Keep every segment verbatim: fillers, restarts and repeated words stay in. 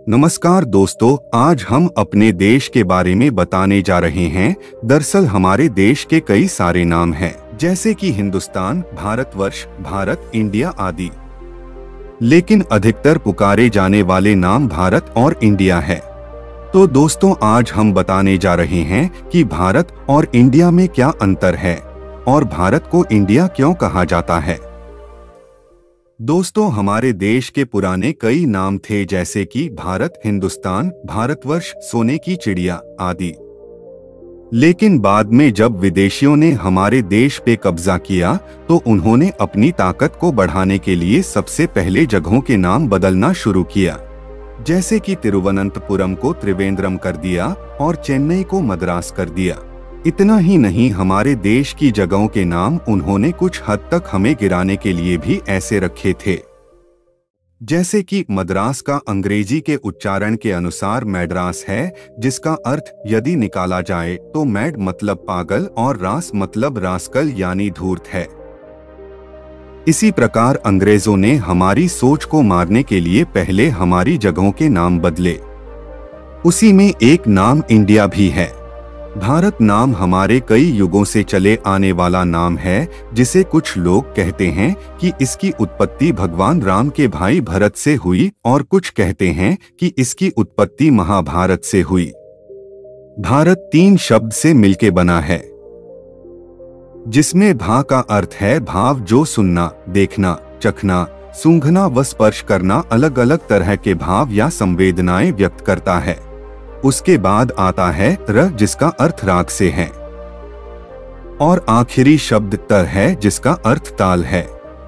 नमस्कार दोस्तों, आज हम अपने देश के बारे में बताने जा रहे हैं। दरअसल हमारे देश के कई सारे नाम हैं, जैसे कि हिंदुस्तान, भारतवर्ष, भारत, इंडिया आदि। लेकिन अधिकतर पुकारे जाने वाले नाम भारत और इंडिया है। तो दोस्तों, आज हम बताने जा रहे हैं कि भारत और इंडिया में क्या अंतर है और भारत को इंडिया क्यों कहा जाता है। दोस्तों, हमारे देश के पुराने कई नाम थे, जैसे कि भारत, हिंदुस्तान, भारतवर्ष, सोने की चिड़िया आदि। लेकिन बाद में जब विदेशियों ने हमारे देश पे कब्जा किया तो उन्होंने अपनी ताकत को बढ़ाने के लिए सबसे पहले जगहों के नाम बदलना शुरू किया, जैसे कि तिरुवनंतपुरम को त्रिवेंद्रम कर दिया और चेन्नई को मद्रास कर दिया। इतना ही नहीं, हमारे देश की जगहों के नाम उन्होंने कुछ हद तक हमें गिराने के लिए भी ऐसे रखे थे, जैसे कि मद्रास का अंग्रेजी के उच्चारण के अनुसार मैड्रास है, जिसका अर्थ यदि निकाला जाए तो मैड मतलब पागल और रास मतलब रास्कल यानी धूर्त है। इसी प्रकार अंग्रेजों ने हमारी सोच को मारने के लिए पहले हमारी जगहों के नाम बदले। उसी में एक नाम इंडिया भी है। भारत नाम हमारे कई युगों से चले आने वाला नाम है, जिसे कुछ लोग कहते हैं कि इसकी उत्पत्ति भगवान राम के भाई भरत से हुई और कुछ कहते हैं कि इसकी उत्पत्ति महाभारत से हुई। भारत तीन शब्द से मिलके बना है, जिसमें भा का अर्थ है भाव, जो सुनना, देखना, चखना, सूंघना व स्पर्श करना अलग अलग तरह के भाव या संवेदनाएं व्यक्त करता है। उसके बाद आता है र, जिसका अर्थ राग से है, और आखिरी शब्द तर है, जिसका अर्थ ताल है।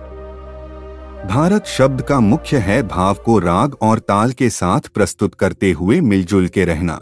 भारत शब्द का मुख्य है भाव को राग और ताल के साथ प्रस्तुत करते हुए मिलजुल के रहना।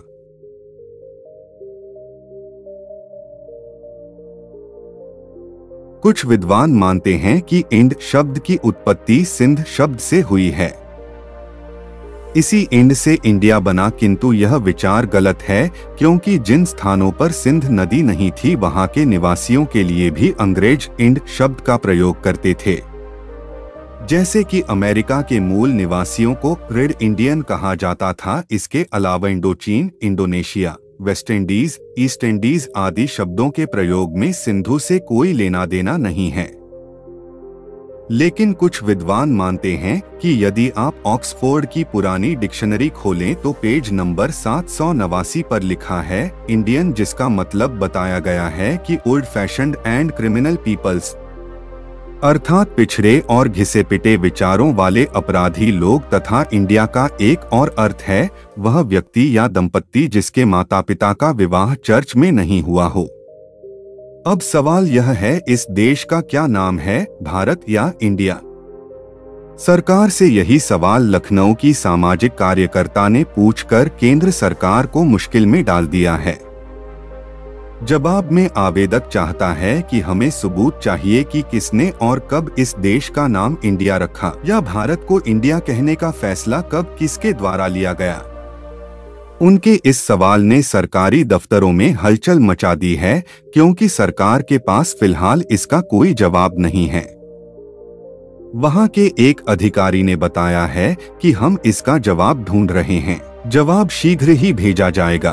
कुछ विद्वान मानते हैं कि इंड शब्द की उत्पत्ति सिंध शब्द से हुई है, इसी इंड से इंडिया बना, किंतु यह विचार गलत है, क्योंकि जिन स्थानों पर सिंध नदी नहीं थी वहां के निवासियों के लिए भी अंग्रेज इंड शब्द का प्रयोग करते थे। जैसे कि अमेरिका के मूल निवासियों को रेड इंडियन कहा जाता था। इसके अलावा Indochina, Indonesia, West Indies, East Indies आदि शब्दों के प्रयोग में सिंधु से कोई लेना देना नहीं है। लेकिन कुछ विद्वान मानते हैं कि यदि आप ऑक्सफोर्ड की पुरानी डिक्शनरी खोलें तो पेज नंबर सात सौ नवासी पर लिखा है इंडियन, जिसका मतलब बताया गया है कि old fashioned and criminal peoples, अर्थात पिछड़े और घिसे पिटे विचारों वाले अपराधी लोग। तथा इंडिया का एक और अर्थ है वह व्यक्ति या दंपत्ति जिसके माता पिता का विवाह चर्च में नहीं हुआ हो। अब सवाल यह है, इस देश का क्या नाम है, भारत या इंडिया? सरकार से यही सवाल लखनऊ की सामाजिक कार्यकर्ता ने पूछकर केंद्र सरकार को मुश्किल में डाल दिया है। जवाब में आवेदक चाहता है कि हमें सबूत चाहिए कि किसने और कब इस देश का नाम इंडिया रखा, या भारत को इंडिया कहने का फैसला कब किसके द्वारा लिया गया। उनके इस सवाल ने सरकारी दफ्तरों में हलचल मचा दी है, क्योंकि सरकार के पास फिलहाल इसका कोई जवाब नहीं है। वहां के एक अधिकारी ने बताया है कि हम इसका जवाब ढूंढ रहे हैं, जवाब शीघ्र ही भेजा जाएगा।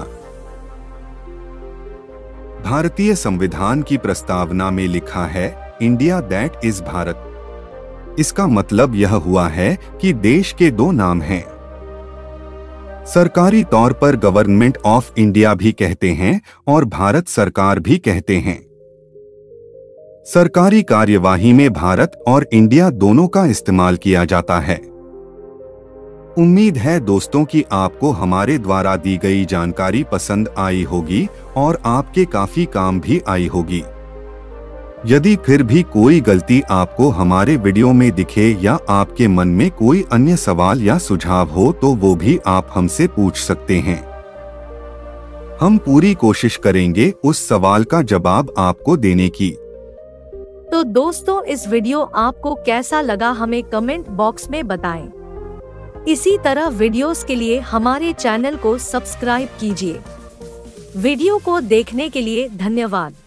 भारतीय संविधान की प्रस्तावना में लिखा है इंडिया दैट इज भारत। इसका मतलब यह हुआ है कि देश के दो नाम हैं। सरकारी तौर पर गवर्नमेंट ऑफ इंडिया भी कहते हैं और भारत सरकार भी कहते हैं। सरकारी कार्यवाही में भारत और इंडिया दोनों का इस्तेमाल किया जाता है। उम्मीद है दोस्तों कि आपको हमारे द्वारा दी गई जानकारी पसंद आई होगी और आपके काफी काम भी आई होगी। यदि फिर भी कोई गलती आपको हमारे वीडियो में दिखे या आपके मन में कोई अन्य सवाल या सुझाव हो तो वो भी आप हमसे पूछ सकते हैं। हम पूरी कोशिश करेंगे उस सवाल का जवाब आपको देने की। तो दोस्तों, इस वीडियो आपको कैसा लगा हमें कमेंट बॉक्स में बताएं। इसी तरह वीडियोस के लिए हमारे चैनल को सब्सक्राइब कीजिए। वीडियो को देखने के लिए धन्यवाद।